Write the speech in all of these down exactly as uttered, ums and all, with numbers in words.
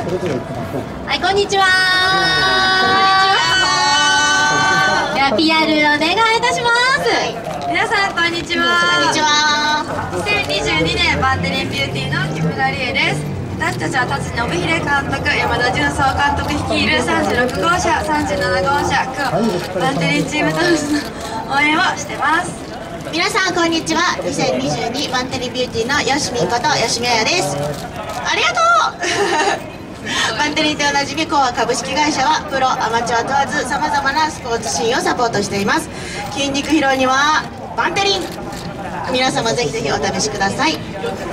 はい、こんにちは。こんにちは。では ピーアール お願いいたします。 皆さんこんにちは。 こんにちは。 にせんにじゅうにねんバンテリンビューティーの木村理恵です。私たちは達信秀監督、山田純総監督率いるさんじゅうろくごうしゃ、さんじゅうななごうしゃ、バンテリンチームとの応援をしてます。 皆さんこんにちは。にせんにじゅうにバンテリンビューティーのよしみんこと吉見彩です。ありがとうバンテリンでおなじみコア株式会社はプロアマチュア問わずさまざまなスポーツシーンをサポートしています。筋肉疲労にはバンテリン、皆様ぜひぜひお試しください。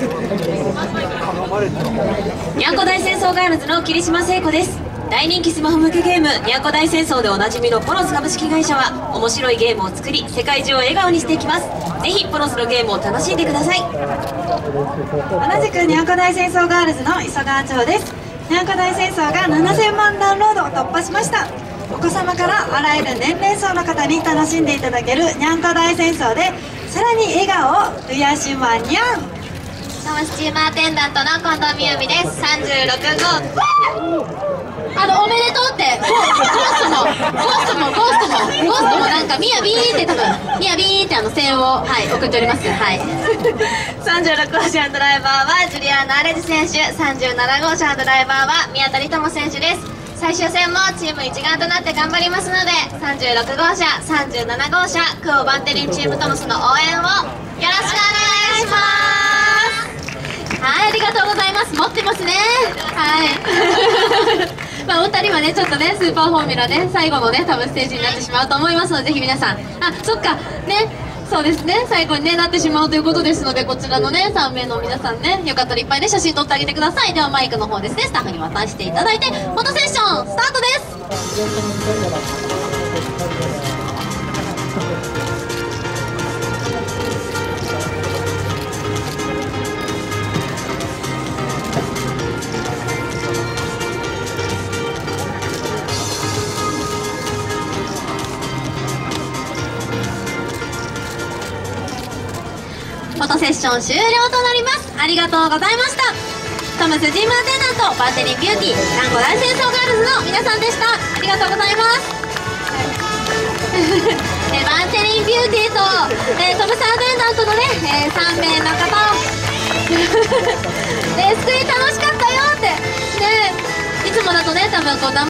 にゃんこ大戦争ガールズの桐島聖子です。大人気スマホ向けゲームにゃんこ大戦争でおなじみのポロス株式会社は面白いゲームを作り世界中を笑顔にしていきます。ぜひポロスのゲームを楽しんでください。 同じくにゃんこ大戦争ガールズの磯川町です。にゃんこ大戦争がななせんまんダウンロードを突破しました。お子様からあらゆる年齢層の方に楽しんでいただけるにゃんこ大戦争でさらに笑顔を増やしまにゃん。 トムスチームアテンダントの近藤みゆみです。さんじゅうろくごうあのおめでとうってゴーストもゴーストもゴーストもゴーストもなんかみやびーって多分みやびーってあの声援をはい送っております。はいさんじゅうろくごうしゃのドライバーはジュリアーノ・アレジ選手、さんじゅうななごうしゃのドライバーは宮谷智選手です。最終戦もチーム一丸となって頑張りますのでさんじゅうろくごうしゃ、さんじゅうななごうしゃ、クオバンテリンチームトムスの応援をよろしくお願いします。 はい、ありがとうございます。持ってますね。はいまあお二人はねちょっとねスーパーフォーミュラね最後のね多分ステージになってしまうと思いますのでぜひ皆さん、あ、そっかね、そうですね、最後にねなってしまうということですのでこちらのねさんめいの皆さんねよかったらいっぱいね写真撮ってあげてください。ではマイクの方ですねスタッフに渡していただいてフォトセッションスタートです。フォトセッション終了となります。ありがとうございました。トムスチームアテンダントバンテリンビューティーにゃんこ大戦争ガールズの皆さんでした。ありがとうございますえバンテリンビューティーと、えー、トムスアテンダントのね、えー、さんめいの方をねスクリーン楽しかったよってね、いつもだとね多分こう